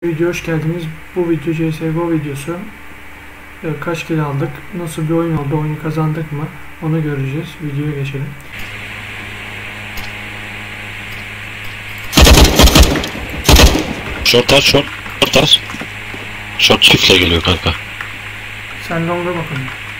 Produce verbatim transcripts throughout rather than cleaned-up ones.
Video hoş geldiniz. Bu video C S G O videosu. Kaç kill aldık, nasıl bir oyun oldu, oyunu kazandık mı onu göreceğiz. Videoya geçelim. Short aç, short, short aç. Short çiftle geliyor kanka. Sen de ona bakalım.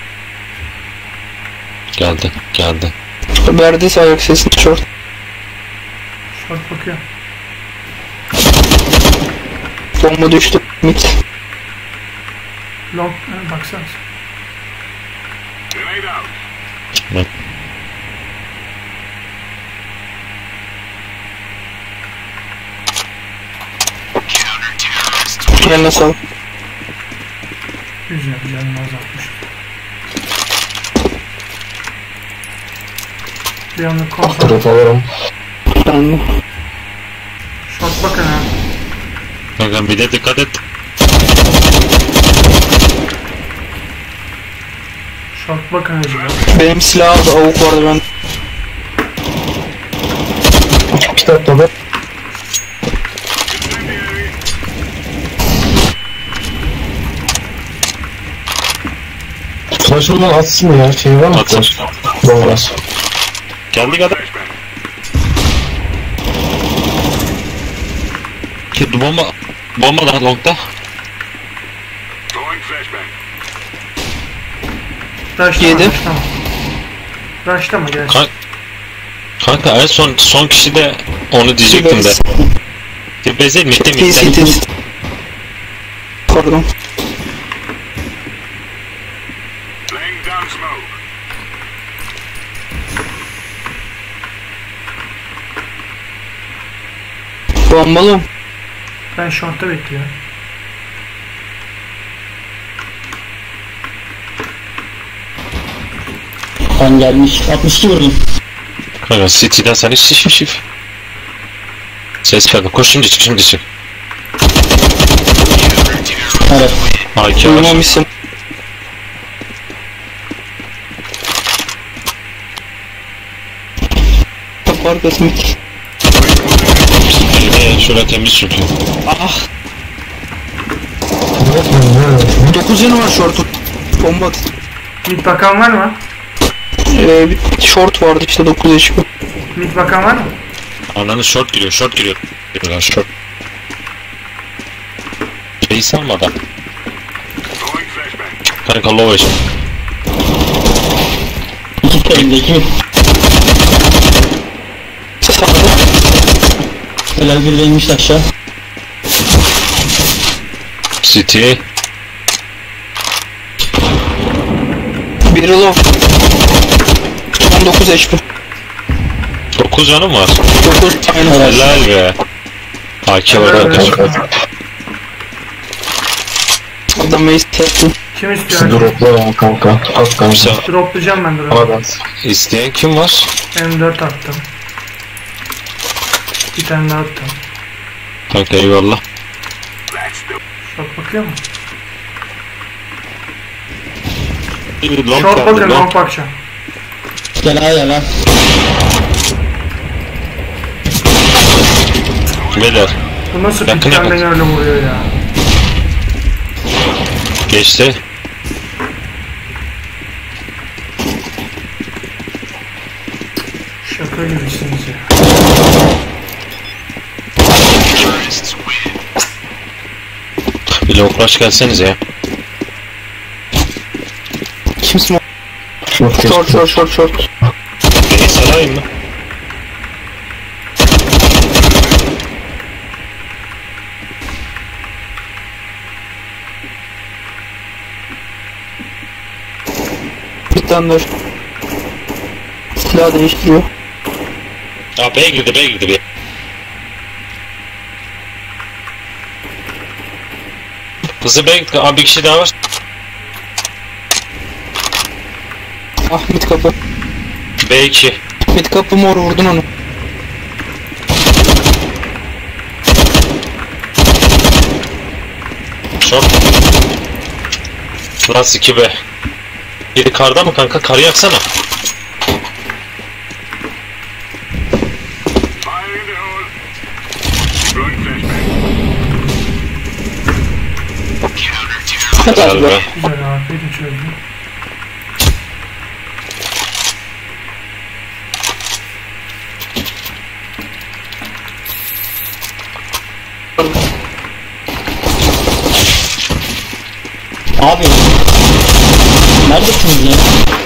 Geldi, geldi. Verdi ayak sesini short. Short bakıyor. Bomba düştü. Mid. Long, he, baksana. Evet. Eline sağlık. Güzel, canını azaltmış. Bir anda kontrol. Direkt alırım. Ben de. Short bakın ha. Kanka bir de dikkat et. Short bakın acaba. Benim silah aldı. Avuk vardı ben. Kitap tabi. Flash'ından atsın ya, şey var mı? Atsın. Bombas. Geldi kadar. Ki bomba, bomba da longda. Rushlama, Yedi. rushlama. Rushlama gel. Kanka, kanka en son son kişi de onu diyecektim de. Tibeze mitte T mitte. C T. Pardon. Bombalı. Ben short'ta bekliyorum. Ben gelmiş. altmış iki vurdum. Kanka City'den seni şif şif. Ses verdim. Koş şimdi çık şimdi çık. Evet. A iki var. Uyumamışsın. Kapı arkası mid. Ee, şöyle temiz çünkü. Ah. dokuz yanı var short'un. Bomba at. Mid bakan var mı? Ee, bir short vardı işte dokuz H P. Mid bakan var mı? Ananı short giriyor, short giriyor. Giriyor lan short. Şeyi salmadan. Kanka low eşit. İki elinde iki mi? Sağda. Helal bir de inmiş aşağı. City. Biri low. on dokuz H P. dokuz canım var. dokuz aynen. Helal be. A iki var Helal arkadaşlar. be. Adam ace attı. Kim Şu istiyor? dropla ya kanka. At kanka. Mesela Droplayacağım ben drop. Hadi. isteyen kim var? M dört attım. Bir tane daha attım. Kanka eyvallah. Short bakıyor mu? Long Short kaldı, bakın, long. long bakacağım. Gel ha gel ha. Beyler Bu nasıl Yakın pikten yakın. beni öyle vuruyor ya? geçti. Şaka gibisiniz ya. Bir long rush gelsenize ya. Kimsin o? Short Short geçti. short short short. Beni sarayım mı? Bir tane daha. Silah değiştiriyor. Aa B'ye girdi B'ye girdi B'ye. Hızlı B'ye gitti. Aa bir kişi daha var. Ah mid kapı. B iki. Mid kapı mor vurdun onu. Short. Last iki B. Biri karda mı kanka? Karı yaksana. Galiba. Güzel, A P'yi de çözdüm. Abi. Neredesiniz ya?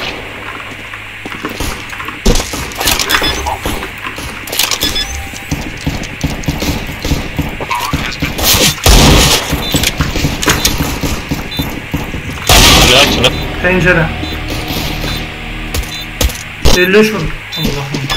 Güzel şunu. Pencere. elli üç vurdum. Allah'ım.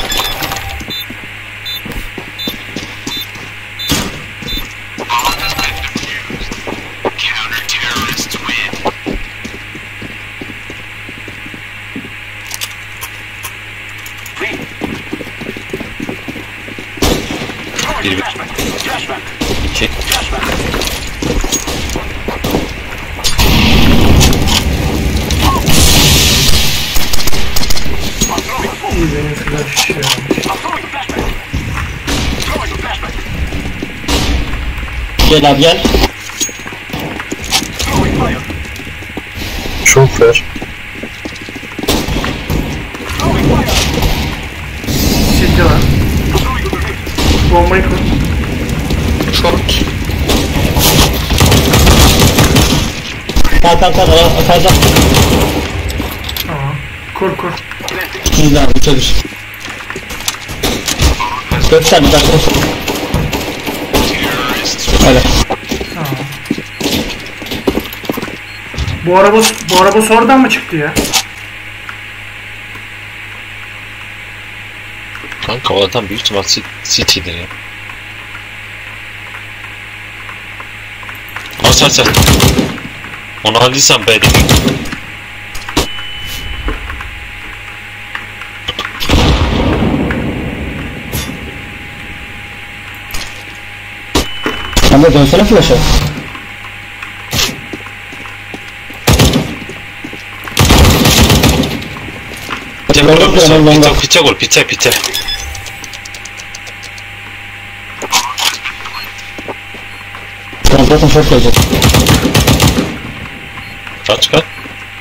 Bir, bir. İki. İyi, benim flash işe yaramış. Gel abi gel. Çok ver. City var. Bombayı kur. Short. Kalk kalk kalk. Kayacak. Tamam. Kur kur. Şimdi abi çevir. Göster bir dakika. Öyle. Tamam. Bu araba, bu araba sonradan mı çıktı ya? Kanka o adam büyük ihtimal City'dir ya. Al sen sen. Onu aldıysan B'de. Sen de dönsene flash'a. Pite vurur musun? Pite, pite vur, pite, pite. Tamam zaten short gelecek. Kaç kaç?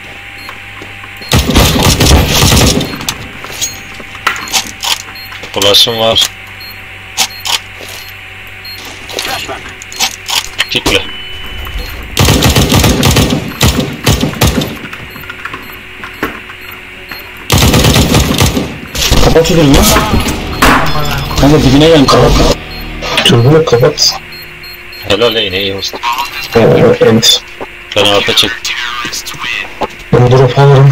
Ulaşım var. Kickle. Kapat şu durumu. Kanka dibine gelmiş. Türbünü kapat. Helal ey ne iyi olsun. Ee, end. Ben arka çek. Ben drop alırım.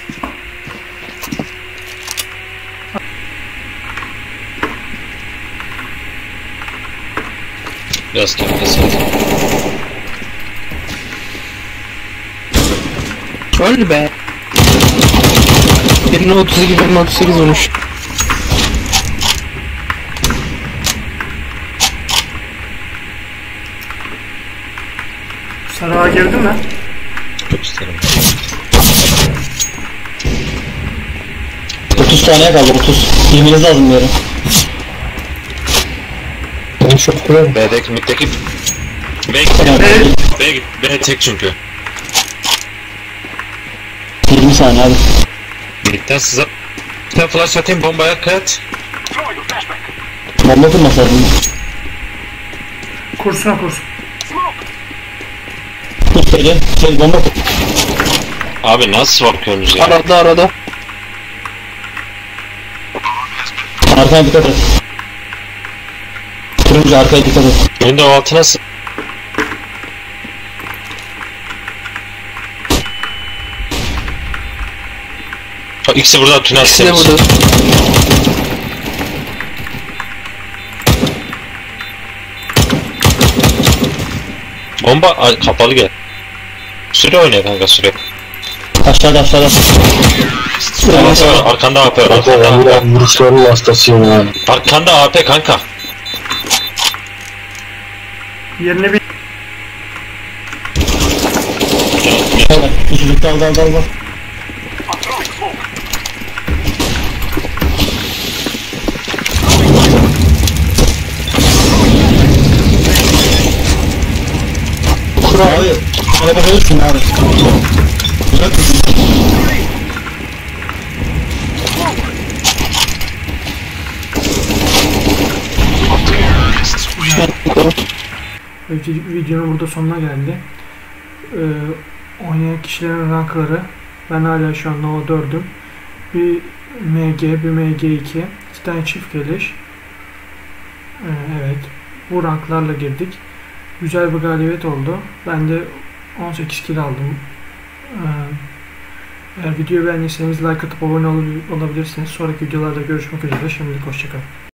Biraz kendisi. Öl be. Birine otuz iki, birine otuz sekiz vurmuş. Sarığa girdin mi? Çok isterim. otuz saniye kaldı otuz. Girmeniz lazım bir yere. Ben çok kurarım. B'deki middeki. B git. Tamam. B git. B tek çünkü. yirmi saniye abi. Midden size. Sen flash atayım bombaya kat. Bomba kurması lazım. Kursuna kursun. Kur seri. Şey bomba kur. Abi nasıl bakıyorsunuz ya? Arada arada. Arkaya dikkat et. Turuncu arkaya dikkat et. Windows altı nasıl? Ha, ikisi burada tünel İkisi de temiz. burada. Bomba ay, kapalı gel. Süre oynuyor kanka süre. Aşağıda aşağıda. Arkanda, arkanda A P var. Arkanda A P. Ben vuruşların hastasıyım yani. Arkanda A P kanka. Yerine bir Evet. Küçücük dal dal dal dal. Kura. Abi Alabilirsin abi. Güzel kızım. Vide- Videonun burada sonuna geldi. Ee, oynayan kişilerin rankları, ben hala şu an Nova dördüm. Bir M G, bir M G iki, iki tane çift geliş. Ee, evet, bu ranklarla girdik. Güzel bir galibiyet oldu. Ben de on sekiz kill aldım. Ee, eğer videoyu beğendiyseniz like atıp abone ol- olabilirsiniz. Sonraki videolarda görüşmek üzere. Şimdilik hoşçakalın.